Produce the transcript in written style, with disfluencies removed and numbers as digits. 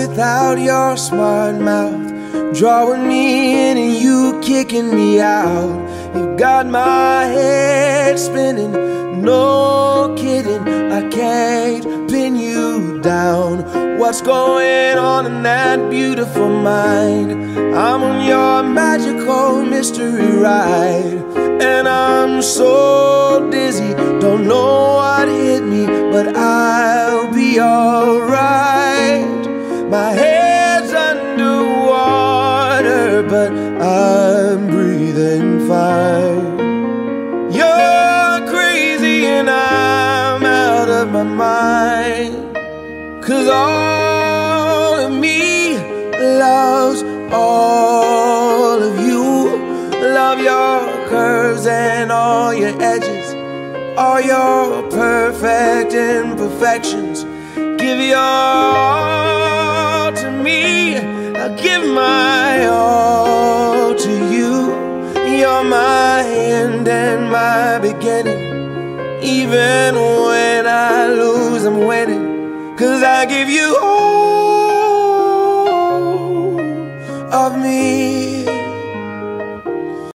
without your smart mouth, drawing me in and you kicking me out. You've got my head spinning, no kidding, I can't pin you down. What's going on in that beautiful mind? I'm on your magical mystery ride, and I'm so dizzy, don't know what hit me, but I'll be alright. My head's underwater, but I'm breathing fine. You're crazy and I'm out of my mind, 'cause all of me loves all of you. Love your curves and all your edges, all your perfect imperfections. Give your all to me, I'll give my all to you. You're my end and my beginning. Even when I lose, I'm winning, 'cause I give you all of me.